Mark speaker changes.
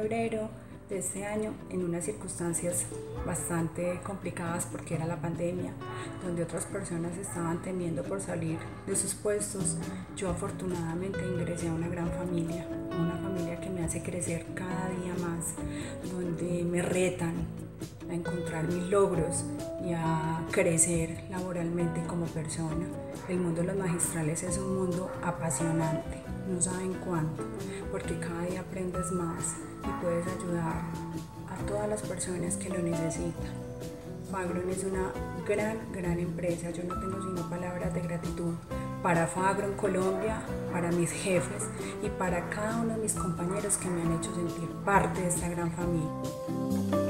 Speaker 1: febrero de este año en unas circunstancias bastante complicadas porque era la pandemia, donde otras personas estaban temiendo por salir de sus puestos. Yo afortunadamente ingresé a una gran familia, una familia que me hace crecer cada día más, donde me retan a encontrar mis logros y a crecer laboralmente como persona. El mundo de los magistrales es un mundo apasionante, no saben cuánto, porque cada día aprendes más y puedes ayudar a todas las personas que lo necesitan. Fagron es una gran empresa. Yo no tengo sino palabras de gratitud para Fagron Colombia, para mis jefes y para cada uno de mis compañeros que me han hecho sentir parte de esta gran familia.